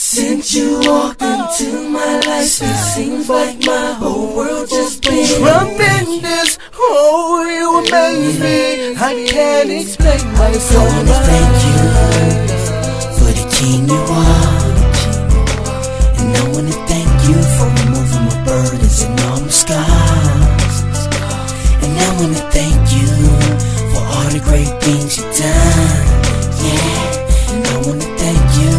Since you walked into my life, it seems like my whole world just been tremendous. Oh, you amaze me. I can't explain myself. I wanna thank you for the king you are, and I wanna thank you for removing my burdens and all my scars. And I wanna thank you for all the great things you've done. Yeah, and I wanna thank you.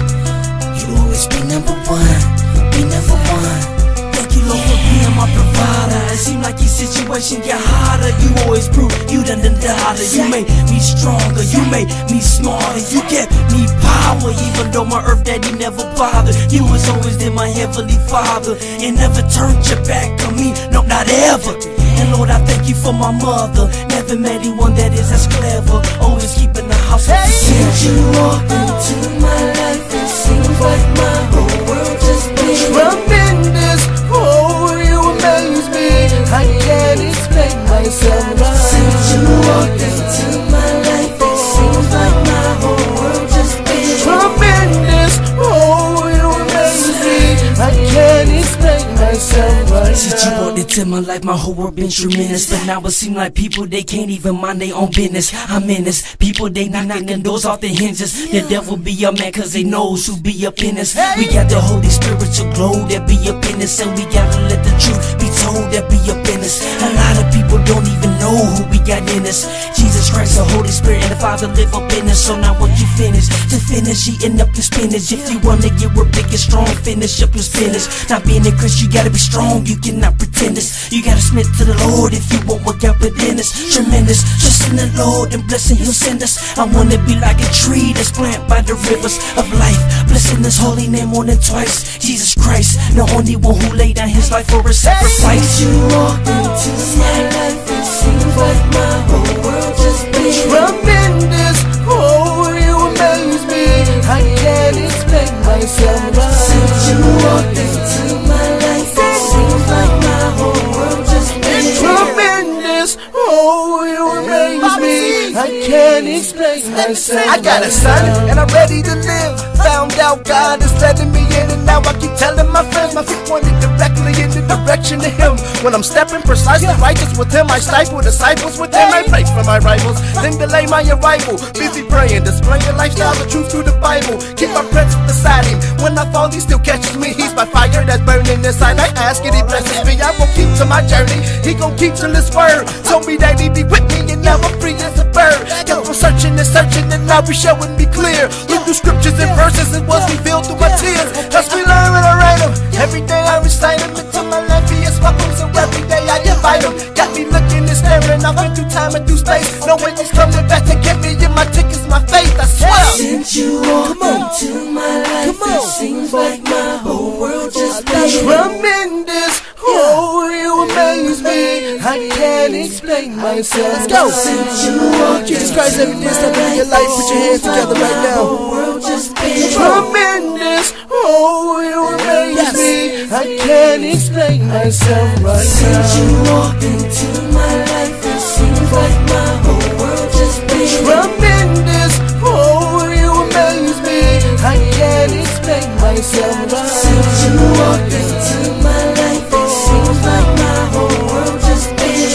You always be number one, be number one. Thank you, Lord, for being my provider. It seemed like your situation got harder. You always proved you done harder. You made me stronger, you made me smarter. You gave me power, even though my earth daddy never bothered. You was always there, my heavenly father, and never turned your back on me, no, not ever. And Lord, I thank you for my mother. Never met anyone that is as clever, always keeping the house of Since you walked into my life, it seems like my whole world just been tremendous. Oh, you amaze me. I can't explain myself. Since you walked into my life, it seems like my whole world just been tremendous. Oh, you amaze me. I can't explain myself right Since you now. walked into my life, my whole world been tremendous. But now it seem like people, they can't even mind their own business. I'm in this. People, they be knocking doors off the hinges. The devil be a man cause they knows who be up in us. We got the Holy Spiritual glow that be up in us, and we gotta let the truth be told that be up in us. A lot of people don't even know who we got in us. Jesus Christ, the Holy Spirit, and the Father live up in us. So now when you finish, to finish, eating up your spinach. If you wanna get real big and strong, finish up your spinach. Not being a Christian, you gotta be strong, you cannot pretend this. You gotta submit to the Lord if you want what God put in us. Tremendous, trust in the Lord and blessing He'll send us. I wanna be like a tree that's planted by the rivers of life, blessing His holy name more than twice. Jesus Christ, the only one who laid down His life for a sacrifice. Since you walked into my life, it seems like my whole world just been Tremendous. Oh, you amaze me. I can't explain myself. Since you walked into my life, it seems like my whole world just been Tremendous. Oh, you amaze me. I can't explain myself. I got a son and I'm ready to live. Found out God is letting me in, and now I keep telling my friends my feet pointed directly in the direction of Him. When I'm stepping precisely righteous with Him, I stifle disciples with Him. I pray for my rivals, then delay my arrival. Busy praying, displaying lifestyle, the truth through the Bible. Keep my presence beside Him. When I fall, He still catches me. He's my fire that's burning inside. I ask and He blesses me. I won't keep to my journey. He gon' keep till His word. Told me that He be with me, and now I'm free as a bird. Kept on searching and now He's showing me clear. Look through scriptures and verses, it was revealed through my tears. Helps me learn when I write them. Every day I recite them into my life. He is welcome, so every day I invite Him. Got me looking and staring. I've been through time and through space, knowing He's coming back to get me. And my ticket's my faith, I swear. Since you walked into my life, it seems like my whole world just been tremendous. Oh, you amaze me. I can't explain myself. Let's go. Since you walked Jesus Christ, every day step in your life. Put your hands together right now. world just been Tremendous. Oh, you amaze me. I can't explain myself right Since you now. walked into my life, it seems like my whole world just been Tremendous. Oh, you amaze me. I can't explain myself right Since you walked into my life, it seems like my whole world just been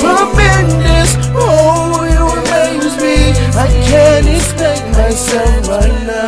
tremendous. Oh, you amaze me. I can't explain myself right now.